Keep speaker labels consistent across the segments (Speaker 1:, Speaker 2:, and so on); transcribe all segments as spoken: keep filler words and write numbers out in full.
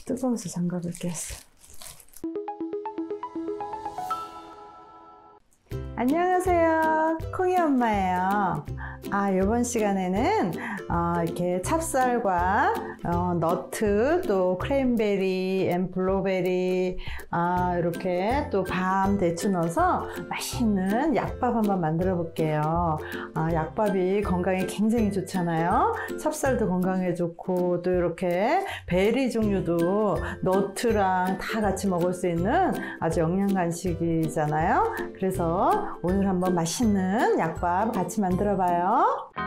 Speaker 1: 뜨거워서 장갑을 꼈어. 안녕하세요, 콩이 엄마예요. 아, 이번 시간에는 어, 이렇게 찹쌀과 어, 너트, 또 크랜베리, 앤 블루베리, 아, 이렇게 또 밤, 대추 넣어서 맛있는 약밥 한번 만들어 볼게요. 아, 약밥이 건강에 굉장히 좋잖아요. 찹쌀도 건강에 좋고, 또 이렇게 베리 종류도 너트랑 다 같이 먹을 수 있는 아주 영양 간식이잖아요. 그래서 오늘 한번 맛있는 약밥 같이 만들어 봐요.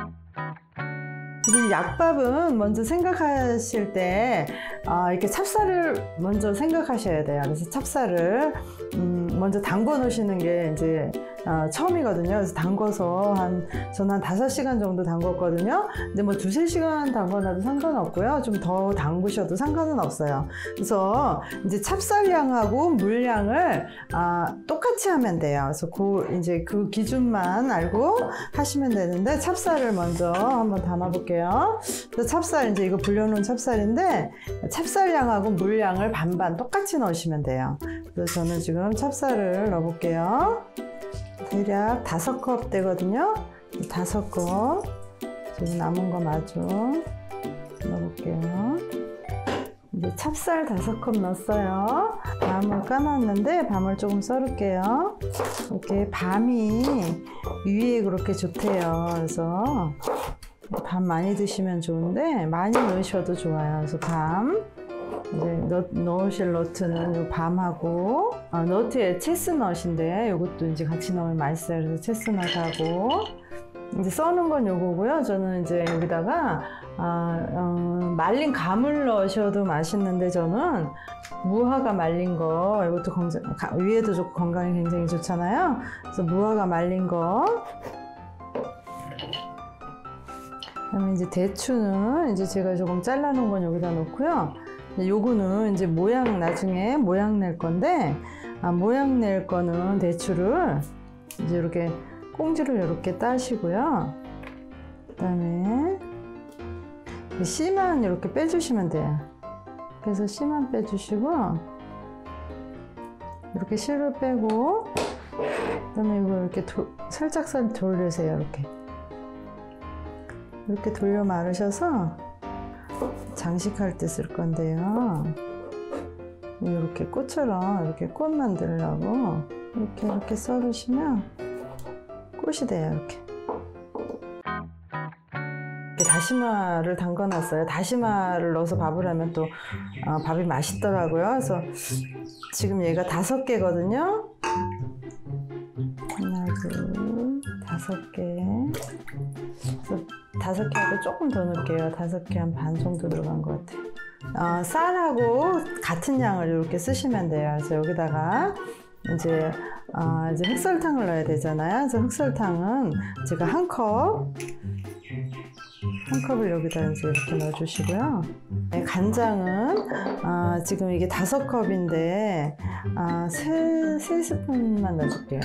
Speaker 1: 약밥은 먼저 생각하실 때 어, 이렇게 찹쌀을 먼저 생각하셔야 돼요. 그래서 찹쌀을 음, 먼저 담궈 놓으시는 게 이제 어, 처음이거든요. 그래서 담궈서 한 저는 한 다섯 시간 정도 담궜거든요. 근데 뭐 두세 시간 담궈놔도 상관없고요. 좀 더 담그셔도 상관은 없어요. 그래서 이제 찹쌀량하고 물량을 아, 똑같이 하면 돼요. 그래서 그 이제 그 기준만 알고 하시면 되는데, 찹쌀을 먼저 한번 담아 볼게요. 그래서 찹쌀, 이제 이거 불려놓은 찹쌀인데 찹쌀량하고 물량을 반반 똑같이 넣으시면 돼요. 그래서 저는 지금 찹쌀을 넣어 볼게요. 대략 다섯 컵 되거든요. 다섯 컵 지금 남은 거 마저 넣어볼게요. 이제 찹쌀 다섯 컵 넣었어요. 밤을 까놨는데 밤을 조금 썰을게요. 이렇게 밤이 위에 그렇게 좋대요. 그래서 밤 많이 드시면 좋은데 많이 넣으셔도 좋아요. 그래서 밤, 이제 넣, 넣으실 너트는 요 밤하고, 아, 너트에 체스넛인데 요것도 이제 같이 넣으면 맛있어요. 그래서 체스넛하고, 이제 써는 건 요거고요. 저는 이제 여기다가 아, 어, 말린 감을 넣으셔도 맛있는데, 저는 무화과 말린 거, 이것도 건강, 위에도 좋고 건강에 굉장히 좋잖아요. 그래서 무화과 말린 거. 그다음에 이제 대추는 이제 제가 조금 잘라놓은 건 여기다 놓고요. 요거는 이제 모양, 나중에 모양 낼 건데, 아, 모양 낼 거는 대추를 이제 이렇게 꽁지를 이렇게 따시고요. 그 다음에 씨만 이렇게 빼주시면 돼요. 그래서 씨만 빼주시고, 이렇게 씨를 빼고, 그 다음에 이거 이렇게 도, 살짝 살 돌리세요. 이렇게 이렇게 돌려 말으셔서 장식할 때 쓸 건데요. 이렇게 꽃처럼 이렇게 꽃 만들려고 이렇게 이렇게 썰으시면 꽃이 돼요. 이렇게. 다시마를 담가 놨어요. 다시마를 넣어서 밥을 하면 또 어, 밥이 맛있더라고요. 그래서 지금 얘가 다섯 개거든요. 하나, 둘, 다섯 개. 그래서 다섯 개하고 조금 더 넣을게요. 다섯 개 한 반 정도 들어간 것 같아요. 어, 쌀하고 같은 양을 이렇게 쓰시면 돼요. 그래서 여기다가 이제, 어, 이제 흑설탕을 넣어야 되잖아요. 그래서 흑설탕은 제가 한 컵, 한 컵을 여기다 이제 이렇게 넣어주시고요. 네, 간장은 어, 지금 이게 다섯 컵인데 어, 세, 세 스푼만 넣어줄게요.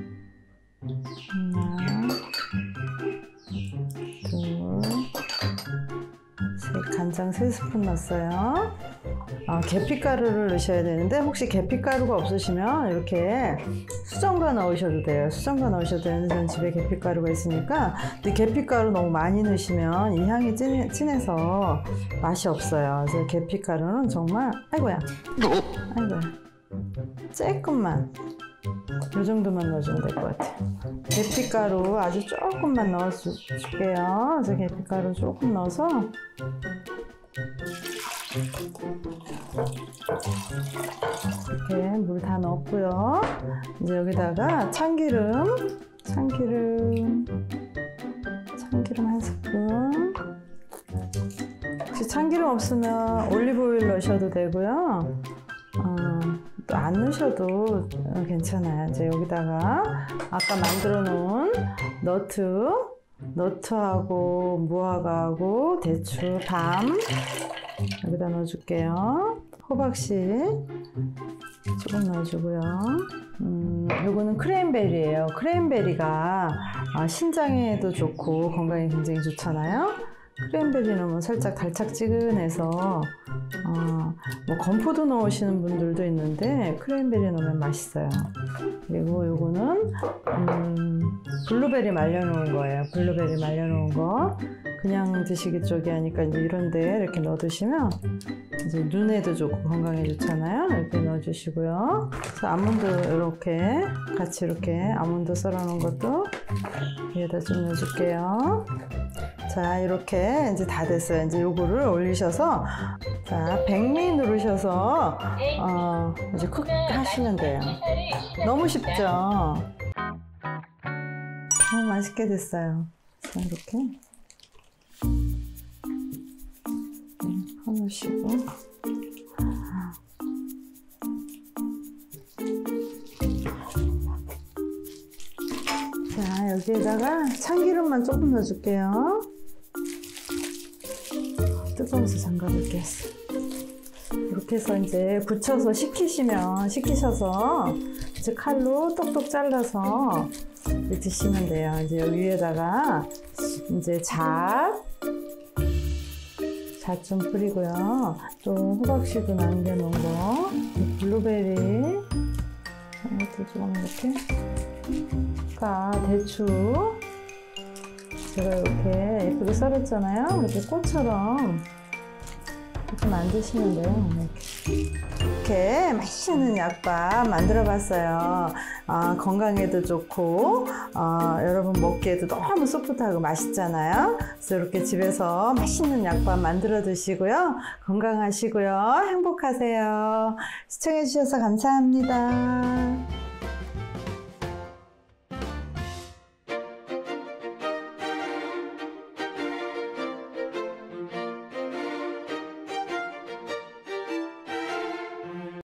Speaker 1: 하나, 둘, 셋. 간장 세 스푼 넣었어요. 어, 계피가루를 넣으셔야 되는데, 혹시 계피가루가 없으시면 이렇게 수정과 넣으셔도 돼요. 수정과 넣으셔도 되는데, 저는 집에 계피가루가 있으니까. 근데 계피가루 너무 많이 넣으시면 이 향이 찐, 진해서 맛이 없어요. 그래서 계피가루는 정말, 아이고야, 아이고야, 조금만, 이 정도만 넣어주면 될 것 같아요. 계피가루 아주 조금만 넣어줄게요. 그래서 계피가루 조금 넣어서 이렇게 물 다 넣었고요. 이제 여기다가 참기름, 참기름, 참기름 한 스푼. 혹시 참기름 없으면 올리브오일 넣으셔도 되고요. 어, 또 안 넣으셔도 괜찮아요. 이제 여기다가 아까 만들어 놓은 너트, 너트하고 무화과하고 대추, 밤 여기다 넣어줄게요. 호박씨 조금 넣어주고요. 음, 요거는 크랜베리예요. 크랜베리가 아, 신장에도 좋고 건강에 굉장히 좋잖아요. 크랜베리 넣으면 살짝 달짝지근해서 어, 뭐 건포도 넣으시는 분들도 있는데 크랜베리 넣으면 맛있어요. 그리고 요거는 음, 블루베리 말려놓은 거예요. 블루베리 말려놓은 거 그냥 드시기 쪽이 하니까 이제 이런데 이렇게 넣어 드시면 이제 눈에도 좋고 건강에 좋잖아요. 이렇게 넣어주시고요. 그래서 아몬드 이렇게 같이 이렇게 아몬드 썰어놓은 것도 위에다 좀 넣어줄게요. 자, 이렇게 이제 다 됐어요. 이제 요거를 올리셔서 자, 백미 누르셔서 어, 이제 쿡 하시면 돼요. 너무 쉽죠? 너무 맛있게 됐어요. 자, 이렇게 퍼놓으시고 자, 여기에다가 참기름만 조금 넣어줄게요. 뜨거워서 잠가볼게요. 이렇게 해서 이제 부쳐서 식히시면 식히셔서 이제 칼로 똑똑 잘라서 이제 드시면 돼요. 이제 여기 위에다가 이제 잣, 잣 좀 뿌리고요. 또 호박씨도 남겨놓은 거, 블루베리 이것도 좀 이렇게. 까 대추 제가 이렇게 예쁘게 썰었잖아요. 이렇게 꽃처럼 이렇게 만드시면 돼요. 이렇게, 이렇게 맛있는 약밥 만들어 봤어요. 어, 건강에도 좋고 어, 여러분 먹기에도 너무 소프트하고 맛있잖아요. 그래서 이렇게 집에서 맛있는 약밥 만들어 드시고요. 건강하시고요. 행복하세요. 시청해 주셔서 감사합니다.